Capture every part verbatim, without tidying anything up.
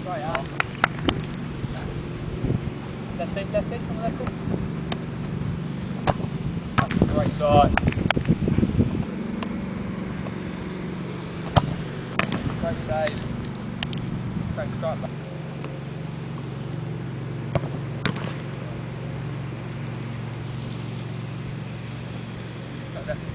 Great hands. Left in, left in, on the left in. Great start. Great save. Great strike back. Left, left.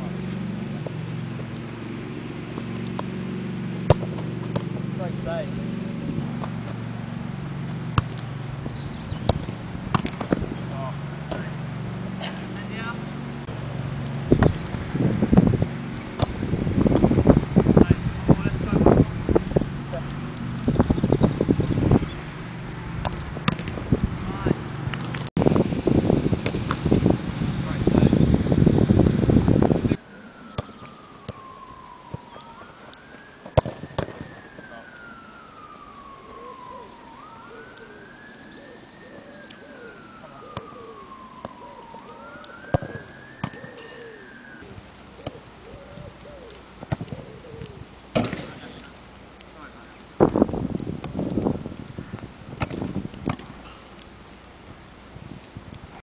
Great save.